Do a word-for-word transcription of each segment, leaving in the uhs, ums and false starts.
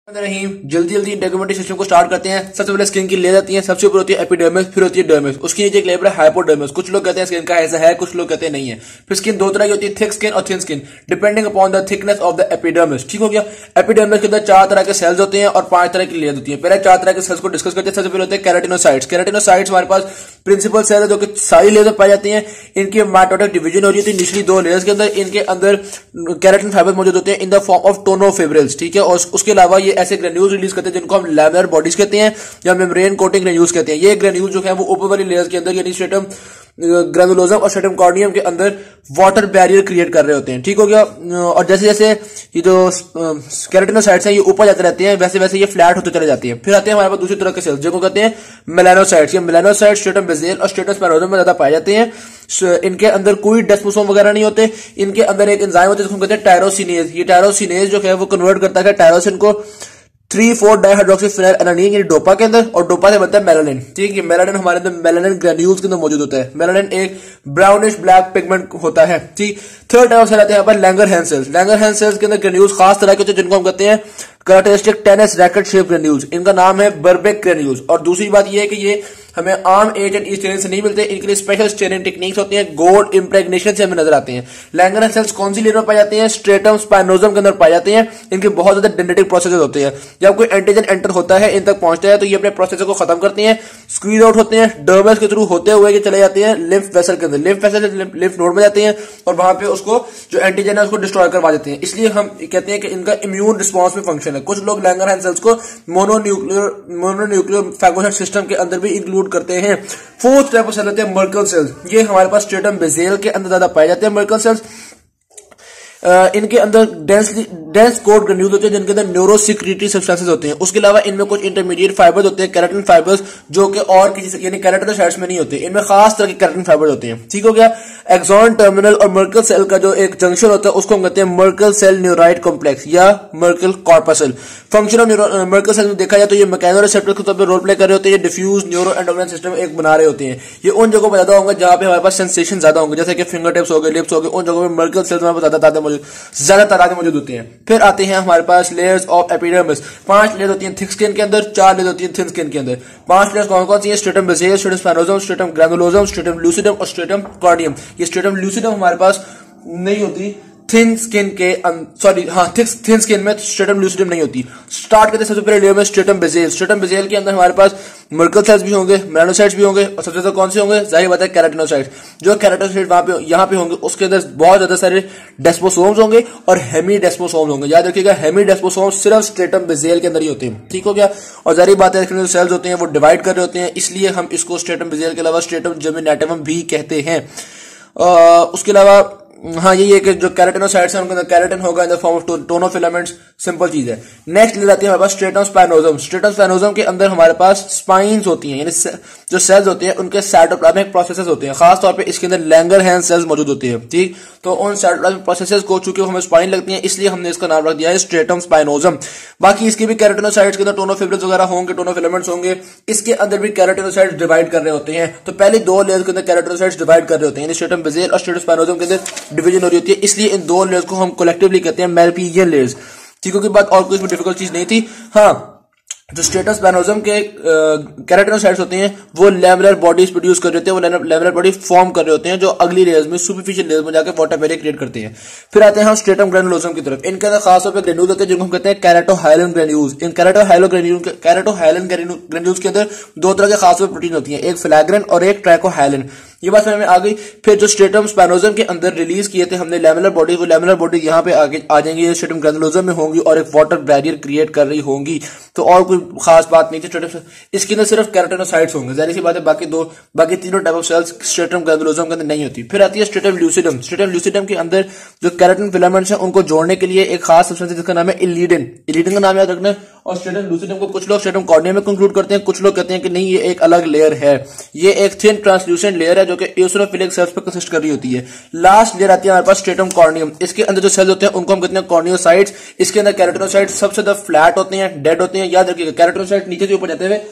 नहीं, जल्दी जल्दी डॉक्यूमेंट्री सिस्टम को स्टार्ट करते हैं। सबसे पहले स्किन की लेयर आती है, सबसे ऊपर होती है एपिडर्मिस, फिर होती है डर्मिस, उसकी नीचे एक लेयर है हाइपोडर्मिस। कुछ लोग कहते हैं स्किन का ऐसा है, कुछ लोग कहते हैं नहीं है। फिर स्किन दो तरह की होती है, थिक स्किन और thin skin, depending upon the thickness of the epidermis. ठीक हो गया। एपिडर्मिस के अंदर चार तरह के सेल्स होते हैं और पांच तरह की लेयर होती है। पहले चार तरह के सेल्स को डिस्कस करते हैं। सबसे पहले होते हैं केराटिनोसाइट्स। केराटिनोसाइट्स हमारे पास प्रिंसिपल सेल है जो कि सारी लेयर में पाई जाती हैं। इनकी माइटोटिक डिवीजन हो रही है निचली दो लेयर्स के अंदर। इनके अंदर केराटिन फाइबर मौजूद होते हैं in the form of tonofibrils. ठीक है। और उसके अलावा ये ऐसे ग्रेन्यूल्स रिलीज करते हैं जिनको हम लैमिनर बॉडीज कहते हैं या मेम्ब्रेन कोटिंग ग्रेन्यूल्स कहते हैं। ये ग्रेन्यूल जो है वो ऊपर वाली लेयर्स के अंदर यानी स्ट्रेटम ग्रेनुलोसम और स्ट्रेटम कॉर्नियम के अंदर वाटर बैरियर क्रिएट कर रहे होते हैं। ठीक हो गया। और जैसे जैसे ये जो केराटिनोसाइट्स हैं ये ऊपर जाते रहते हैं वैसे वैसे ये फ्लैट होते चले जाती हैं। फिर आते हैं हमारे पास दूसरी तरह के सेल्स जिनको कहते हैं मेलानोसाइट्स। ये मेलानोसाइट्स स्ट्रेटम बेसेल और स्ट्रेटम स्पाइनोसम में ज्यादा पाए जाते हैं। इनके अंदर कोई डेस्मोसोम वगैरह नहीं होते। इनके अंदर एक एंजाइम होता है जिसको कहते हैं टायरोसिनेज। ये टायरोसिनेज जो है वो कन्वर्ट करता है टायरोसिन को थ्री फोर डाइहाइड्रोक्सीफिनाइल एनानीन यानी डोपा के अंदर, और डोपा से बनता है मेलानिन। ठीक है। मेलानिन हमारे अंदर मेलानिन ग्रेन्यूल्स के अंदर मौजूद होता है। मेलानिन एक ब्राउनिश ब्लैक पिगमेंट होता है। ठीक। थर्ड टाइप से आते हैं यहाँ पर लैंगरहैंस सेल्स। लैंगरहैंस सेल्स के अंदर ग्रेन्यूल्स खास तरह के होते हैं जिनको हम कहते हैं characteristic tennis racket shape granules. इनका नाम है बर्बेक ग्रेन्यूल्स। और दूसरी बात यह है कि ये हमें आम एच एंड ई स्टेनिंग से नहीं मिलते। इनके लिए स्पेशल स्टेनिंग टेक्निक्स होती हैं। गोल्ड इम्प्रेग्नेशन से हमें नजर आते हैं। लैंगरहैंस सेल्स कौन सी लेयर में पाए जाते हैं? स्ट्रेटम स्पाइनोसम के अंदर पाए जाते हैं। इनके बहुत ज्यादा डेंड्रिटिक प्रोसेस होते हैं। जब कोई एंटीजन एंटर होता है इन तक पहुंचता है तो ये अपने प्रोसेस को खत्म करते हैं, स्क्वीज आउट होते हैं, डर्मस के थ्रू होते हुए ये चले जाते हैं लिम्फ वेसल के अंदर। लिम्फ वेसल से लिम्फ नोड में जाते हैं और वहां पे उसको जो एंटीजन है उसको डिस्ट्रॉय करवा देते हैं। इसलिए हम कहते हैं कि इनका इम्यून रिस्पॉन्स में फंक्शन है। कुछ लोग लैंगरहैंस सेल्स को मोनोन्यूक्लियर मोनोन्यूक्लियर फैगोसाइट सिस्टम के अंदर भी इंक्लूड करते हैं। फोर्थ टाइप ऑफ सेल होते हैं मर्कल सेल्स। ये हमारे पास स्ट्रेटम बेसेल के अंदर ज्यादा पाए जाते हैं मर्कल सेल्स। Uh, इनके अंदर डेंसली डेंस कोड ग्रेन्यूल्स होते हैं जिनके अंदर न्यूरोसिक्रीटरी सब्सटेंसेस होते हैं। उसके अलावा इनमें कुछ इंटरमीडिएट फाइबर्स होते हैं केराटिन फाइबर्स जो कि और किसी यानी केराटिनोसाइट्स में नहीं होते। इनमें खास तरह के केराटिन फाइबर्स होते हैं। ठीक हो गया। एक्सॉन टर्मिनल और मर्कल सेल का जो एक जंक्शन होता है उसको हम कहते हैं मर्कल सेल न्यूराइड कॉम्प्लेक्स या Merkel corpuscle. Function of Merkel cell में देखा जाए तो ये मैकेनोरिसेप्टर के तौर पर रोल प्ले कर रहे होते हैं। डिफ्यूज न्यूरो एंडोक्राइन सिस्टम एक बना रहे होते हैं। ये उन जगहों पर ज्यादा होंगे जहां पे हमारे पास सेंसेशन ज्यादा होंगे, जैसे कि फिंगर टिप्स हो गए, लिप्स हो गए। उन जगहों पर मर्कल सेल्स हमारे पास ज्यादा मौजूद ज्यादा तादाद मौजूद होती हैं। फिर आते हैं हमारे पास लेयर्स ऑफ एपिडर्मिस। पांच लेयर होती हैं थिक स्किन के अंदर, चार लेयर होती हैं थिन स्किन के अंदर। पांच लेयर्स कौन कौन सी हैं? Stratum basale, stratum spinosum, stratum granulosum, stratum lucidum और स्ट्रेटम कॉर्नियम। ये स्ट्रेटम ल्यूसिडम हमारे पास नहीं होती थिन स्किन के, सॉरी हाँ थिक थिन स्किन में स्ट्रेटम ल्यूसिडम नहीं होती। स्टार्ट करते हैं सबसे पहले लेयर में स्ट्रेटम बेसेल। स्ट्रेटम बेसेल के अंदर हमारे पास मर्कल सेल्स भी होंगे, मेलानोसाइट्स भी होंगे और सबसे ज्यादा कौन से होंगे? जाहिर बात है केराटिनोसाइट्स। जो केराटिनोसाइट वहां पे यहाँ पे होंगे उसके अंदर बहुत ज्यादा सारे डेस्मोसोम्स होंगे और हेमी डेस्मोसोम्स होंगे। याद रखिएगा हेमी डेस्मोसोम्स सिर्फ स्ट्रेटम बेसेल के अंदर ही होते हैं। ठीक हो गया। और जाहिर बात है इसके सेल्स होते हैं वो डिवाइड कर रहे होते हैं, इसलिए हम इसको स्ट्रेटम बेसेल के अलावा स्ट्रेटम जर्मिनेटम भी कहते हैं। उसके अलावा हाँ यही है कि जो केराटिनोसाइट्स हैं उनके अंदर केराटिन होगा in the form of tonofilaments. Simple चीज है। नेक्स्ट ले जाते हैं हमारे पास स्ट्रेटम स्पाइनोसम। स्ट्रेटम स्पाइनोसम के अंदर हमारे पास स्पाइन्स होती हैं, यानी जो सेल्स होते हैं उनके साइटोप्लाज्मिक प्रोसेसेस होते हैं। खास तौर पे इसके अंदर लैंगरहैंस सेल्स मौजूद होते हैं। ठीक। तो उन साइटोप्लाज्मिक प्रोसेसेस को चूंकि हमें स्पाइन लगती है इसलिए हमने इसका नाम रख दिया है स्ट्रेटम स्पाइनोसम। बाकी इसके भी केराटिनोसाइट्स के अंदर टोनोफिब्रिल्स वगैरह होंगे, टोनोफिलामेंट्स होंगे। इसके अंदर भी केराटिनोसाइट्स डिवाइड कर रहे होते हैं। तो पहले दो लेयर्स के अंदर केराटिनोसाइट्स डिवाइड कर रहे होते हैं, यानी स्ट्रेटम बेसेल और स्ट्रेटम स्पाइनोसम के अंदर डिवीजन हो रही होती है। इसलिए इन दो लेयर्स को हम कलेक्टिवली कहते हैं मेलपिजियन लेयर्स। ठीक है की बात। और कोई डिफिकल्ट चीज नहीं थी। हाँ जो स्ट्रेटम स्पाइनोसम के केराटिनोसाइट्स होते हैं वो लैमिनर बॉडीज प्रोड्यूस कर रहे होते हैं, वो लैमिनर बॉडी फॉर्म कर रहे होते हैं जो अगली लेयर्स में सुपरफिशियल लेयर्स में जाकर वाटर बैरियर क्रिएट करते हैं। फिर आते हैं हम स्ट्रेटम ग्रेनुलोसम की तरफ। इनके अंदर खासतौर पर ग्रेन्यूल्स होते हैं जिनको हम कहते हैं केराटोहाइलन ग्रेन्यूल्स। इन केराटोहाइलन ग्रेन्यूल्स केराटोहाइलन ग्रेन्यूल्स के अंदर दो तरह के खास प्रोटीन होती है, एक फ्लैग्रेन और एक ट्राइकोहाइलन। ये बात समझ में आ गई। फिर जो स्ट्रेटम स्पाइनोसम के अंदर रिलीज किए थे हमने लैमिनर बॉडी, वो लैमिनर बॉडी यहाँ पे आगे आ जाएंगी, स्ट्रेटम ग्रेनुलोसम में होंगी और एक वाटर बैरियर क्रिएट कर रही होंगी। तो और कोई खास बात नहीं थी। स्ट्रेटम इसके अंदर सिर्फ केराटिनोसाइट्स होंगे, जाहिर सी बात है। बाकी दो बाकी तीनों type of cells stratum granulosum के अंदर नहीं होती। फिर आती है स्ट्रेटम ल्यूसिडम। स्ट्रेटम ल्यूसिडम के अंदर जो केराटिन फिलामेंट्स हैं उनको जोड़ने के लिए एक खास सब्सटेंस जिसका नाम है इलिडिन। इलिडिन का नाम याद रखना। और स्ट्रेटम ल्यूसिडम को कुछ लोग स्ट्रेटम कॉर्नियम में कंक्लूड करते हैं, कुछ लोग कहते हैं कि नहीं ये एक अलग लेयर है। ये एक थिन ट्रांसल्यूसेंट लेयर है जो कि एओसिनोफिलिक सेल्स पर कंसिस्ट कर रही होती है। लास्ट लेयर आती है हमारे पास स्ट्रेटम कॉर्नियम। इसके अंदर जो सेल्स होते हैं उनको हम कहते हैं कॉर्नियोसाइट्स। इसके अंदर केराटिनोसाइट्स सबसे ज्यादा फ्लैट होते हैं, डेड होते हैं। याद रखिएगा केराटिनोसाइट नीचे से ऊपर जाते हुए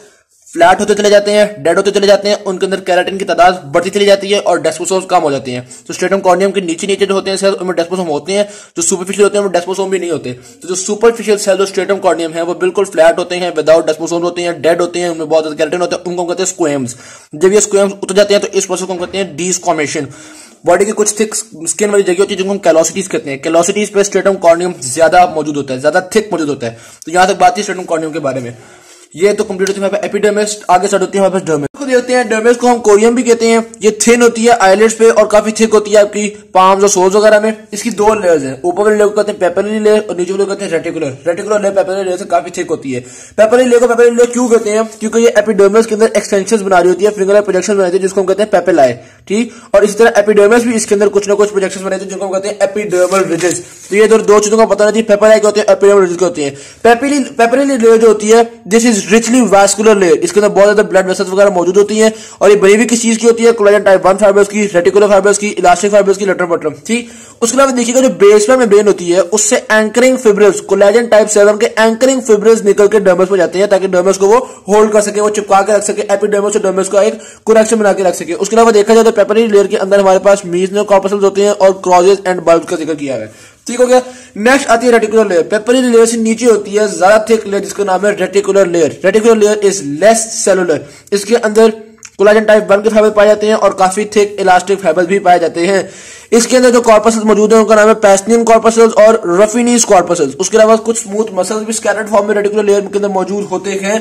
फ्लैट होते चले जाते हैं, डेड होते चले जाते हैं, उनके अंदर केराटिन की तादाद बढ़ती चली जाती है और डेस्मोसोम्स कम हो जाते हैं। तो स्ट्रेटम कॉर्नियम के नीचे नीचे जो होते हैं सेल्स उनमें डेस्मोसोम होते हैं, जो सुपरफिशियल होते हैं वो डेस्मोसोम भी नहीं होते। तो जो सुपरफिशियल सेल जो स्ट्रेटम कॉर्नियम है वो बिल्कुल फ्लैट होते हैं, विदाउट डेस्मोसोम होते हैं, डेड होते हैं, उनमें बहुत ज्यादा केराटिन होता है, उनको हम कहते हैं स्क्वेम्स। जब ये स्क्वेम्स उतर जाते हैं तो इस प्रोसेस को हम कहते हैं डीस्क्वामेशन। बॉडी की कुछ थिक स्किन वाली जगह होती है जिनको हम कैलोसिटीज कहते हैं। कैलोसिटीज पे स्ट्रेटम कॉर्नियम ज्यादा मौजूद होता है, ज्यादा थिक मौजूद होता है। तो यहां तक बात थी स्ट्रेटम कॉर्नियम के बारे में। ये तो कंप्लीट होती है हमारे एपिडर्मिस, आगे स्टार्ट होती है हमारे पास डर्मिस। को देखते हैं डर्मिस को हम कोरियम भी कहते हैं। ये थिन होती है आईलिड्स पे और काफी थिक होती है आपकी पाम्स और सोल्स वगैरह में। इसकी दो लेयर्स हैं, ऊपर वाले लेयर को कहते हैं पेपरली लेयर और नीचे वाले कहते हैं reticular. Reticular layer papillary layer से काफी थिक होती है। पेपरली लेयर को पेपरली लेयर क्यों कहते हैं? क्योंकि ये एपिडर्मिस के अंदर एक्सटेंशन बना रही होती है, फिंगर प्रोजेक्शन बनाती है जिसको हम कहते हैं पेपेलाई, ठीक। और इसी तरह एपिडर्मिस भी इसके अंदर कुछ ना कुछ प्रोजेक्शन बनाते हैं जिनको हम कहते हैं एपिडर्मल रिजेस। तो ये दो चीजों का पता नहीं थी, पेपेलाई क्या होती है, एपिडर्मल रिजेस क्या होती है। पेपरली पेपरली लेयर जो होती है this is richly vascular layer, इसके अंदर बहुत ज्यादा ब्लड वेसल्स वगैरह मौजूद होती हैं और ये बनी हुई किस चीज की होती है? कोलेजन टाइप वन फाइबर्स की, रेटिकुलर फाइबर्स की, इलास्टिक फाइबर्स की, लटर बटरम, ठीक। उसके अलावा देखिएगा जो बेसमेंट मेम्ब्रेन होती है उससे anchoring fibrils, collagen type seven के एंकरिंग फिब्रिल्स निकल के डर्मिस में जाते हैं ताकि डर्मिस को वो होल्ड कर सके, वो चिपका के रख सके, एपिडर्मिस और डर्मिस का एक कनेक्शन बना के रख सके। उसके अलावा देखा जाए तो पेपरली लेयर के अंदर हमारे पास मीजनल कॉर्पस्कल्स होते हैं और क्रॉजेस एंड बल्ब्स का जिक्र किया है, ठीक हो गया। नेक्स्ट आती है रेटिकुलर लेयर। पेपरली लेयर से नीचे होती है ज्यादा थिक लेयर जिसका नाम है reticular layer. Reticular layer is less cellular, इसके अंदर कोलाजन टाइप वन के फाइबर पाए जाते हैं और काफी थिक इलास्टिक फाइबर भी पाए जाते हैं। इसके अंदर जो कॉर्पस्कल्स मौजूद हैं उनका नाम है पैस्नियन कॉर्पस्कल्स और रफिनीज कॉर्पस्कल्स। उसके अलावा कुछ स्मूथ मसल्स भी स्कैटर्ड फॉर्म में रेटिकुलर लेयर के अंदर मौजूद होते हैं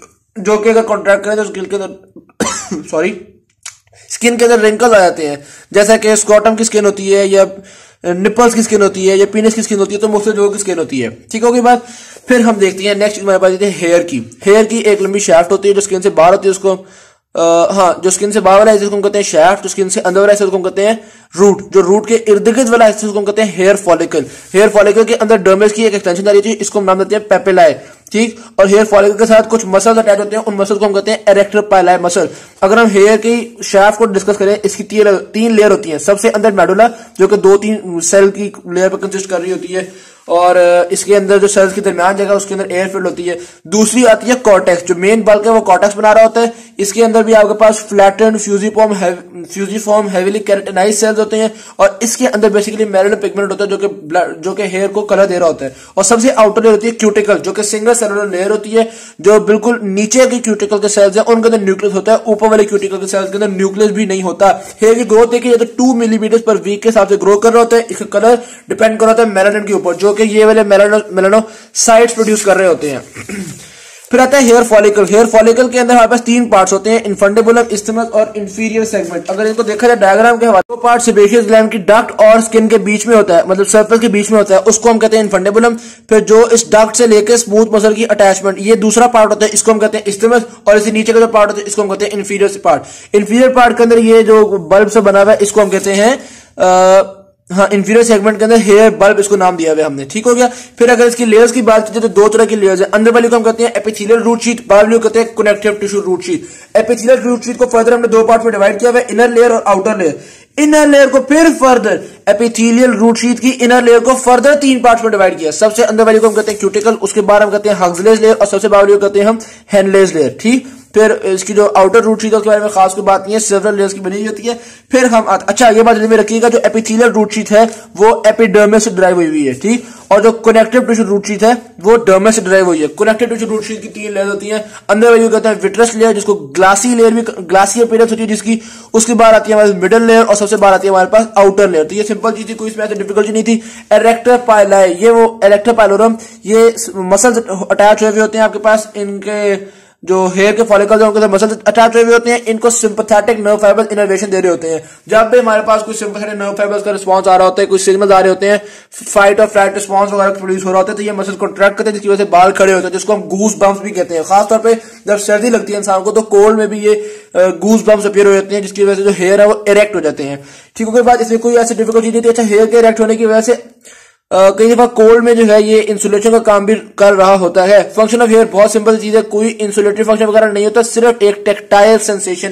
जो कि अगर कॉन्ट्रैक्ट करें तो स्किन के अंदर सॉरी स्किन के अंदर रिंकल्स आ जाते हैं, जैसा कि स्क्रॉटम की स्किन होती है या निपल्स की स्किन होती है या पीनस की स्किन होती है, तो मुख्तलिफ लोगों की स्किन होती है, ठीक होगी बात। फिर हम देखते हैं नेक्स्ट हमारे पास हेयर की। हेयर की एक लंबी शाफ्ट होती है जो स्किन से बाहर होती है, उसको आ, हाँ जो स्किन से बाहर वाला हिस्सा हम कहते हैं शाफ्ट, जो स्किन से अंदर वाला हिस्सा हम कहते हैं रूट, जो रूट के इर्द गिर्द वाला हिस्सा हम कहते हैं हेयर फॉलिकल। हेयर फॉलिकल के अंदर डर्मिस की एक एक्सटेंशन आ रही है, इसको हम नाम देते हैं पेपेलाई, ठीक। और हेयर फॉलिकल के साथ कुछ मसल्स अटैच होते हैं, उन मसल्स को हम कहते हैं एरेक्टर पाइलाई मसल। अगर हम हेयर की शाफ्ट को डिस्कस करें, इसकी तीन तीन लेयर होती है। सबसे अंदर मेडुला जो कि दो तीन सेल की लेयर पर कंसिस्ट कर रही होती है और इसके अंदर जो सेल्स के दरमियान जगह उसके अंदर एयर फिल्ड होती है। दूसरी आती है कॉर्टेक्स, जो मेन बल्क है वो कॉर्टेक्स बना रहा होता है। इसके अंदर भी आपके पास flattened fusiform fusiform heavily keratinized cells होते हैं और इसके अंदर बेसिकली मेलानिन पिगमेंट होता है जो कि जो कि हेयर को कलर दे रहा होता है। और सबसे आउटर लेयर होती है क्यूटिकल, जो कि सिंगल सेलुलर लेयर होती है, जो बिल्कुल नीचे की क्यूटिकल के सेल्स है उनके अंदर न्यूक्लियस होता है, ऊपर वाले क्यूटिकल के सेल्स के अंदर न्यूक्लियस भी नहीं होता। हेयर की ग्रोथ देखिए तो टू मिलीमीटर पर वीक के हिसाब से ग्रो कर रहा होता है। इसका कलर डिपेंड कर रहा होता है मेलानिन के ऊपर, जो कि ये वाले मेलानो मेलानोसाइट्स प्रोड्यूस कर रहे होते हैं। फिर आता है हेयर फॉलिकल। हेयर फॉलिकल के अंदर हमारे पास तीन पार्ट्स होते हैं, इनफंडिबुलम, इस्थिमस और इंफीरियर सेगमेंट। अगर इनको देखा जाए डायग्राम के हवाले, दो पार्ट सेबेशियस ग्लैंड की डक्ट और स्किन के बीच में होता है, मतलब सरफेस के बीच में होता है, उसको हम कहते हैं इनफंडिबुलम। फिर जो इस डक्ट से लेकर स्मूथ मसल की अटैचमेंट, ये दूसरा पार्ट होता है, इसको हम कहते हैं इस्थिमस। और इसी नीचे का जो पार्ट होता है इसको हम कहते हैं इंफीरियर पार्ट। इंफीरियर पार्ट के अंदर ये जो बल्ब से बना हुआ है इसको हम कहते हैं आ, हाँ इंफीरियर सेगमेंट के अंदर हेयर बल्ब इसको नाम दिया हुआ हमने, ठीक हो गया। फिर अगर इसकी लेयर्स की बात की जाए तो दो तरह की लेयर्स है। अंदर वाली को हम कहते हैं एपिथेलियल रूट शीट, बाहर वाली को कहते हैं connective tissue root sheath. Epithelial root sheath को फर्दर हमने दो पार्ट में डिवाइड किया हुआ है, इनर लेयर और आउटर लेयर। इनर लेयर को फिर फर्दर एपिथेलियल रूट शीट की इनर लेयर को फर्दर तीन पार्ट्स में डिवाइड किया। सबसे अंदर वाली को हम कहते हैं क्यूटिकल, उसके बाद हम कहते हैं हग्सलेज लेयर और सबसे बाहर वाली को कहते हैं हम हेनलेज लेयर, ठीक। फिर इसकी जो आउटर रूट शीट है उसके बारे में खास कोई बात नहीं है, सेवरल लेयर्स की बनी हुई होती है। फिर हम अच्छा ये बात में रखिएगा, जो एपिथेलियल रूट शीट है वो एपिडर्मिस से ड्राइव हुई हुई है, ठीक। और जो कनेक्टिव टिश्यू रूट शीट है वो डर्मिस से ड्राइव हुई है। कनेक्टिव टिश्यू रूट शीट की तीन लेयर होती है। अंदर वाली कहते हैं विट्रस लेयर, जिसको ग्लासी लेयर भी ग्लासी अपीयरेंस होती है जिसकी। उसके बाद आती है हमारे मिडल लेयर और सबसे बाद आती है हमारे पास आउटर लेयर। तो ये सिंपल चीज थी, कोई इसमें ऐसी डिफिकल्टी नहीं थी। एरेक्टर पाइलाई, ये वो एरेक्टर पाइलोरम, ये मसल्स अटैच हुए होते हैं आपके पास, इनके जो हेयर के फॉलिकल्स हैं उनके साथ मसल्स अटैच हुए होते हैं। इनको सिंपैथेटिक नर्व फाइबर्स इनर्वेशन दे रहे होते हैं। जब भी हमारे पास कोई सिंपैथेटिक नर्व फाइबर्स का रिस्पांस आ रहा होता है, कुछ सिग्नल्स आ रहे होते हैं, फाइट और फ्लाइट रिस्पांस वगैरह प्रोड्यूस हो रहा होता है, तो ये मसल कॉन्ट्रैक्ट करते हैं जिसकी वजह से बाल खड़े होते हैं, जिसको हम गूस बम्प्स भी कहते हैं। खासतौर पर जब सर्दी लगती है इंसान को तो कोल्ड में भी ये गूस बम्प्स अपीयर हो जाते हैं, जिसकी वजह से जो हेयर है वो इरेक्ट हो जाते हैं, ठीक है। बाद इसमें कोई ऐसी डिफिकल्टी नहीं थी। अच्छा हेयर के इरेक्ट होने की वजह से Uh, कई दफा कोल्ड में जो है ये इंसुलेशन का काम भी कर रहा होता है। फंक्शन ऑफ हेयर बहुत सिंपल चीज है, कोई इंसुलेटरी फंक्शन वगैरह नहीं होता, सिर्फ एक टेक्टाइल सेंसेशन है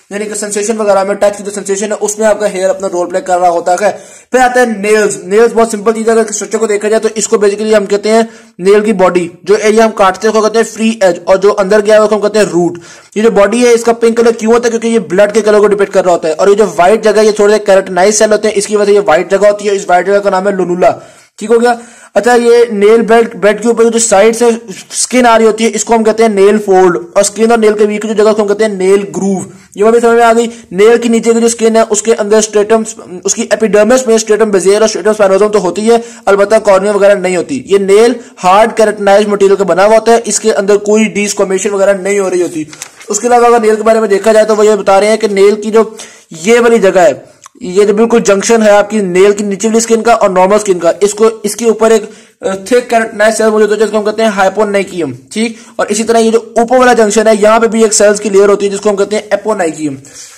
यानी कि सेंसेशन वगैरह में, टच की जो सेंसेशन है उसमें आपका हेयर अपना रोल प्ले कर रहा होता है। फिर आता है नेल्स। नेल्स बहुत सिंपल चीज है, अगर स्ट्रक्चर को देखा जाए तो इसको बेसिकली हम कहते हैं नेल की बॉडी, जो एरिया हम काटते हैं उसको कहते हैं फ्री एज, और जो अंदर गया है उसको हम कहते हैं रूट। ये जो बॉडी है इसका पिंक कलर क्यों होता है? क्योंकि ये ब्लड के कलर को डिपेंड कर रहा होता है। और ये जो व्हाइट जगह, ये थोड़े कैरेटिनाइज सेल होते हैं, इसकी वजह से ये व्हाइट जगह होती है। इस व्हाइट जगह का नाम है लोनुला। ठीक हो गया। अच्छा, ये नेल बेल्ट बेड के ऊपर जो साइड से स्किन आ रही होती है इसको हम कहते हैं नेल फोल्ड, और स्किन और नेल के बीच की जो जगह को हम कहते हैं नेल ग्रूव। ये बात भी समझ में आ गई। नेल की नीचे की जो स्किन है उसके अंदर स्ट्रेटम, उसकी एपिडर्मिस में स्ट्रेटम बेज़ेल और स्ट्रेटम स्पाइनोसम तो होती है, अलबत्ता कॉर्निया वगैरह नहीं होती। ये नेल हार्ड कैरेटिनाइज मटेरियल का बना हुआ होता है, इसके अंदर कोई डिस्कॉमेशन वगैरह नहीं हो रही होती। उसके अलावा अगर नेल के बारे में देखा जाए तो वो ये बता रहे हैं कि नेल की जो ये वाली जगह है, ये जो बिल्कुल जंक्शन है आपकी नेल की नीचे वाली स्किन का और नॉर्मल स्किन का, इसको इसके ऊपर एक थिक कैरेटिनाइज सेल मौजूद होता है जिसको हम कहते हैं हाइपोनाइकियम। ठीक, और इसी तरह ये जो ऊपर वाला जंक्शन है यहाँ पे भी एक सेल्स की लेयर होती है जिसको हम कहते हैं एपोनाइकियम।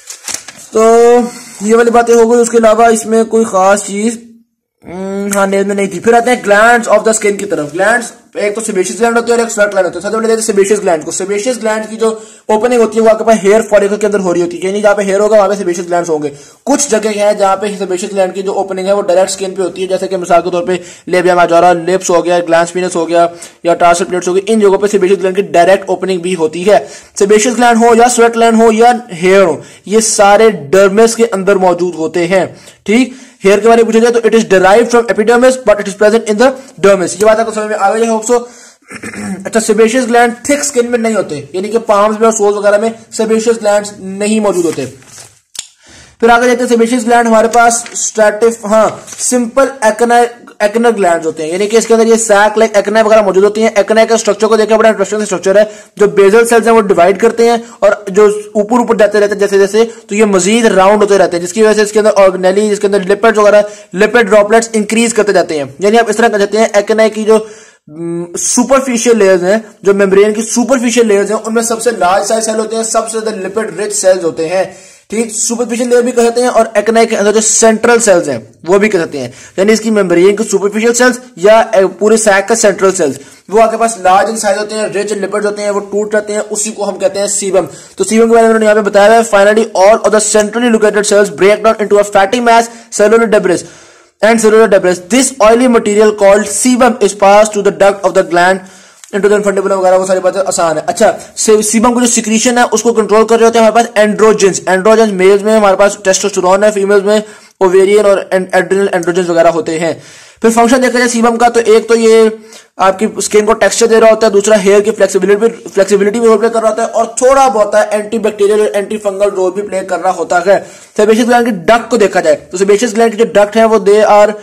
तो ये वाली बातें हो गई। उसके अलावा इसमें कोई खास चीज हाँ नेल में नहीं थी। फिर आते हैं ग्लैंड्स ऑफ द स्किन की तरफ। ग्लैंड्स एक तो सेबेशियस ग्लैंड होते हैं और एक स्वेट ग्लैंड होते हैं। सबसे पहले देखते हैं सेबेशियस ग्लैंड को। सेबेशियस ग्लैंड की जो ओपनिंग होती है वो आपके पास हेयर फॉलिकल के अंदर हो रही होती है, यानी जहाँ पे हेयर होगा वहां पे सेबेशियस ग्लैंड्स होंगे। कुछ जगह है जहाँ पे सेबेशियस ग्लैंड की जो ओपनिंग है वो डायरेक्ट स्किन पे होती है, जैसे कि मिसाल के तौर पे लेबिया मेजोरा, लिप्स हो गया, ग्लैंड स्पिनस हो गया या टार्सल प्लेट्स हो गई, इन जगहों पे सेबेशियस ग्लैंड की डायरेक्ट ओपनिंग भी होती है। सेबेशियस ग्लैंड हो या स्वेट ग्लैंड हो या हेयर हो, ये सारे डर्मिस के अंदर मौजूद होते हैं। ठीक, हेयर के बारे में पूछा जाए तो it is derived from epidermis but it is present in the dermis. ये बात आपको समझ में आ गई है होप सो। अच्छा, सेबेशियस ग्लैंड थिक स्किन में नहीं होते, यानी कि पाम्स में और सोल्स वगैरह में सेबेशियस ग्लैंड्स नहीं मौजूद होते। फिर आगे जाते हैं सेबेशियस ग्लैंड हमारे पास स्ट्रैटिफ हाँ सिंपल एक्ना ग्लैंड्स होते हैं, यानी कि इसके अंदर ये सैक लाइक एक्ना वगैरह मौजूद होती हैं। एक्ना का स्ट्रक्चर को देखना बड़ा इंटरेस्टिंग स्ट्रक्चर है। जो बेजल सेल्स हैं वो डिवाइड करते हैं और जो ऊपर ऊपर जाते रहते हैं जैसे जैसे, तो ये मजीद राउंड होते रहते हैं, जिसकी वजह से इसके अंदर ऑर्गेनेली, जिसके अंदर लिपिड्स वगैरह, लिपिड ड्रॉपलेट्स इंक्रीज करते जाते हैं। यानी आप इस तरह कर सकते हैं एक्ना की जो सुपरफिशियल लेयर्स हैं, जो मेम्ब्रेन की सुपरफिशियल लेयर्स हैं, उनमें सबसे लार्ज साइज सेल होते हैं, सबसे ज्यादा लिपिड रिच सेल्स होते हैं। ठीक, सुपरफिशियल लेयर भी कह सकते हैं, और एक्ना के अंदर जो सेंट्रल सेल्स हैं वो भी कह सकते हैं, यानी इसकी मेम्ब्रेन की सुपरफिशियल सेल्स या पूरे सैक का सेंट्रल सेल्स, वो आपके पास लार्ज इन साइज होते हैं, रिच इन लिपिड्स होते हैं, वो टूट जाते हैं, उसी को हम कहते हैं सीबम। तो सीबम के बारे में उन्होंने यहाँ पे बताया है, finally all of the centrally located cells break down into a fatty mass, cellular debris and cellular debris. This oily material called sebum is passed to the duct of the gland into the infundibulum वगैरह, वो सारी बातें आसान है। अच्छा, sebum को जो secretion है उसको कंट्रोल कर रहे होते हैं हमारे पास एंड्रोजेंस। एंड्रोजेंस मेल्स में हमारे पास टेस्टोस्टेरोन है, फीमेल्स में ओवेरियन और एड्रिनल एंड्रोजेंस वगैरह होते हैं। फिर फंक्शन देखा जाए सीबम का, तो एक तो ये आपकी स्किन को टेक्सचर दे रहा होता है, दूसरा हेयर की फ्लेक्सिबिलिटी फ्लेक्सिबिलिटी भी रोल प्ले कर रहा होता है, और थोड़ा बहुत एंटी बैक्टीरियल और एंटी फंगल रोल भी प्ले कर रहा होता है। सेबेशियस ग्लैंड की डक्ट को देखा जाए तो सेबेशियस ग्लैंड की जो डक्ट है वो they are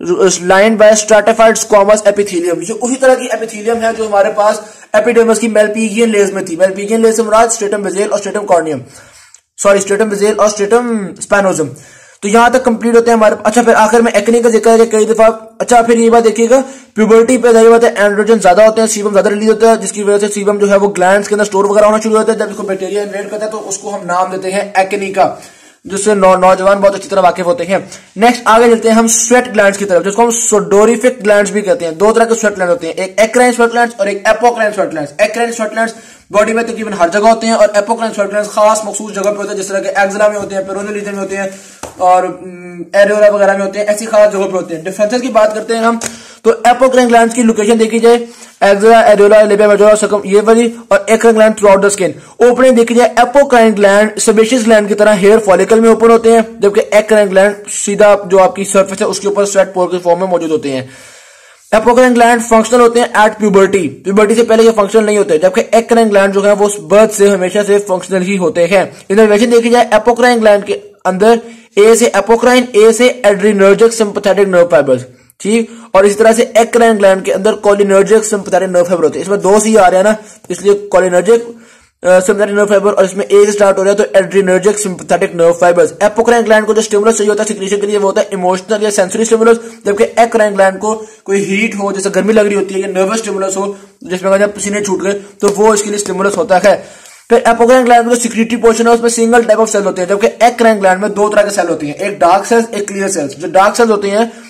lined by stratified squamous epithelium. ये उसी तरह की एपिथेलियम है जो हमारे पास एपिडर्मिस की मेलपिगियन लेयर्स में थी। मेलपिगियन लेयर से मुराद स्ट्रेटम बेज़ेल और stratum corneum, sorry stratum basale और स्ट्रेटम स्पाइनोसम। तो यहां तक कंप्लीट होते हैं हमारे। अच्छा, फिर आखिर में एक्ने का जिक्र है कई दफा। अच्छा, फिर ये बात देखिएगा, प्यूबर्टी पे जाहिर बात है एंड्रोजन ज्यादा होते हैं, सीबम ज्यादा रिलीज होता है, जिसकी वजह से सीबम जो है वो ग्लैंड्स के अंदर स्टोर वगैरह होना शुरू होता है। जब इसको बैक्टीरिया इन्वेड करता है तो उसको हम नाम देते हैं एक्ने का, जिससे नौ, नौजवान बहुत अच्छी तरह वाकिफ होते हैं। नेक्स्ट आगे चलते हैं हम स्वेट ग्लैंड्स की तरफ, जिसको हम सोडोरिफिक ग्लैंड्स भी कहते हैं। दो तरह के स्वेट ग्लैंड होते हैं, एक एक्राइन स्वेट ग्लैंड्स और एक apocrine sweat glands. Eccrine sweat glands body में तकरीबन हर जगह होते हैं, और एपोक्राइन स्वेट ग्लैंड्स खास मखसूस जगह पे होते हैं, जिस तरह के एक्जिला में होते हैं, पेरोनियल रीजन में होते हैं, और एरियोला वगैरह में होते हैं, ऐसी खास जगह पे होते हैं। डिफरेंसेस की बात करते हैं हम, तो एपोक्राइन ग्लैंड्स की लोकेशन देखी जाए, एक्जिला, एरियोला, लेबिया मेजोरा, सकम, ये वाली, और eccrine gland throughout the skin. Opening देखी जाए, एपोक्राइन ग्लैंड सेबेशियस ग्लैंड की तरह हेयर फॉलिकल में ओपन होते हैं, जबकि एक्राइन ग्लैंड सीधा जो आपकी सरफेस है उसके ऊपर स्वेट पोर के फॉर्म में मौजूद होते हैं। एपोक्राइन ग्लैंड फंक्शनल होते हैं एट प्यूबर्टी, प्यूबर्टी से पहले ये फंक्शनल नहीं होते, जबकि एक्राइन ग्लैंड जो है वो बर्थ से हमेशा से फंक्शनल ही होते हैं। इनर्वेशन देखी जाए, एपोक्राइन ग्लैंड के अंदर ए से एपोक्राइन, ए से एड्रीनर्जिक सिंपैथेटिक नर्व फाइबर्स, ठीक, और इस तरह से एक्राइन ग्लैंड के अंदर कोलिनर्जिक सिंपैथेटिक नर्व फाइबर होते हैं। इसमें दो सी आ रहे हैं ना, इसलिए कोलिनर्जिक सिंपैथेटिक नर्व फाइबर, और इसमें ए से स्टार्ट हो रहा है तो adrenergic sympathetic nerve fibres. Apocrine gland को जो स्टिमुलस चाहिए होता है सिक्रीशन के लिए वो होता है इमोशनल या सेंसरी स्टिमुलस, जबकि एक्राइन ग्लैंड को कोई हीट हो, जैसे गर्मी लग रही होती है, या नर्वस स्टिमुलस हो, जिसमें जब पसीने छूट गए तो वो इसके लिए स्टिमुलस होता है। फिर एपोक्राइन ग्लैंड में जो सिक्रीटरी पोर्शन है उसमें सिंगल टाइप ऑफ सेल होते हैं, जबकि एक्राइन ग्लैंड में दो तरह के सेल होते हैं, एक डार्क सेल्स, एक क्लियर सेल्स। जो डार्क सेल्स होते हैं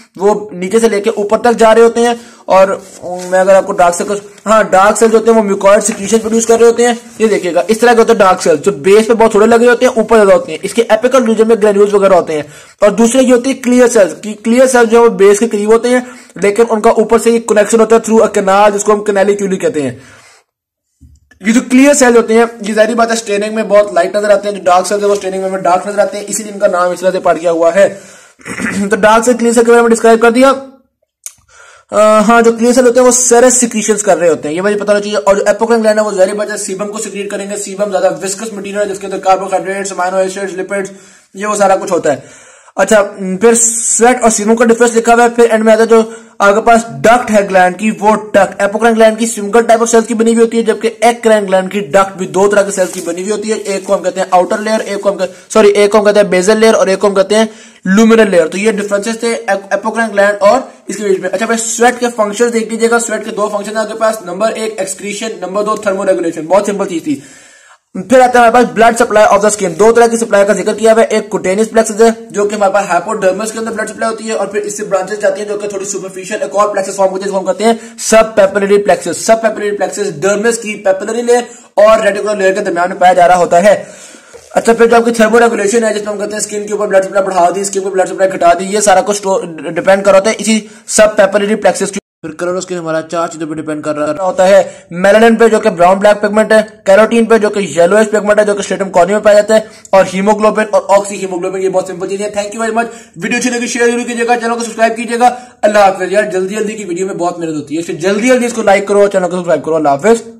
वो नीचे से लेके ऊपर तक जा रहे होते हैं। और मैं अगर आपको डार्क सर्कल, हाँ डार्क सेल्स होते हैं वो म्यूकॉइड सिक्रीशन प्रोड्यूस कर रहे होते हैं। ये देखिएगा इस तरह के होते हैं डार्क सेल्स, जो बेस पे बहुत थोड़े लगे होते हैं, ऊपर ज्यादा होते हैं। इसके एपिकल रीजन में ग्रेन्यूल्स वगैरह होते हैं। और दूसरे की होती है क्लियर सेल्स, की क्लियर सेल्स जो बेस के करीब होते हैं, लेकिन उनका ऊपर से एक कनेक्शन होता है थ्रू अ कैनाल, जिसको हम कैनालिक्यूली कहते हैं। ये जो क्लियर सेल होते हैं ये जाहिर बात है स्टेनिंग में बहुत लाइट नजर आते हैं, जो डार्क सेल्स है वो स्टेनिंग में डार्क नजर आते हैं, इसीलिए इनका नाम इस तरह से पड़ गया हुआ है। तो डार्क सेल क्लियर सेल के बारे में डिस्क्राइब कर दिया। आ, हाँ जो क्लियर सेल होते हैं वो सेरस सिक्रीशंस कर रहे होते हैं, ये मुझे पता होना चाहिए। और जो एपोक्राइन ग्लैंड है वो जाहिर बात है सीबम को सिक्रीट करेंगे। सीबम ज्यादा विस्कस मटेरियल है जिसके अंदर कार्बोहाइड्रेट्स, अमाइनो एसिड्स, लिपिड्स, ये वो सारा कुछ होता है। अच्छा फिर स्वेट और सीबम का डिफरेंस लिखा हुआ है। फिर एंड में आता है जो आपके पास डक्ट है ग्लैंड की, वो डक्ट एपोक्राइन ग्लैंड की सिंगल टाइप ऑफ सेल्स की बनी हुई होती है, जबकि एक्राइन ग्लैंड की डक्ट भी दो तरह के सेल्स की बनी हुई होती है। एक को हम कहते हैं आउटर लेयर, एक को हम सॉरी एक को हम कहते हैं बेजल लेयर, और एक को हम कहते हैं लुमिनल लेयर। तो ये डिफरेंसेस थे एपोक्राइन ग्लैंड और इसके बीच में। अच्छा भाई स्वेट के फंक्शंस देख लीजिएगा। स्वेट के दो फंक्शन है आपके पास, नंबर एक एक्सक्रीशन, नंबर दो थर्मोरेगुलेशन। बहुत सिंपल चीज थी। फिर आता है हमारे पास blood supply of the skin. दो तरह की सप्लाई का जिक्र किया हुआ है। एक कुटेनियस प्लेक्सस है जो कि हमारे पास हाइपोडर्मिस के अंदर ब्लड सप्लाई होती है, और फिर इससे ब्रांचेस जाती हैं जो कि थोड़ी सुपरफिशियल एक और प्लेक्सस फॉर्म होती है जिसको हम कहते हैं subpapillary plexus. Subpapillary plexus dermis की पेपिलरी लेयर और रेटिकुलर लेयर के दरमियान में पाया जा रहा होता है। अच्छा फिर जो आपकी थर्मोरेगुलेशन है जिसमें हम कहते हैं स्किन के ऊपर ब्लड सप्लाई बढ़ा दी, स्किन के ब्लड सप्लाई घटा दी, ये सारा कुछ डिपेंड कर होता है इसी सब पेपिलरी प्लेक्सस। फिर कलर स्किन हमारा चार चीजों पे डिपेंड कर रहा होता है। मेलानिन पे जो कि ब्राउन ब्लैक पिगमेंट है, कैरोटीन पे जो कि येलोइश पिगमेंट है जो कि स्ट्रेटम कॉर्निया में पाया जाता है, और हीमोग्लोबिन और ऑक्सी हीमोग्लोबिन, ये बहुत सिंपल चीज है। Thank you very much. Video अच्छी लगी शेयर जरूर कीजिएगा, चैनल को सब्सक्राइब कीजिएगा। अल्लाह हाफिज। यार जल्दी जल्दी की वीडियो में बहुत मेहनत होती है, जल्दी जल्दी इसको लाइक करो, चैनल को सब्सक्राइब करो। अल्लाह हाफिज।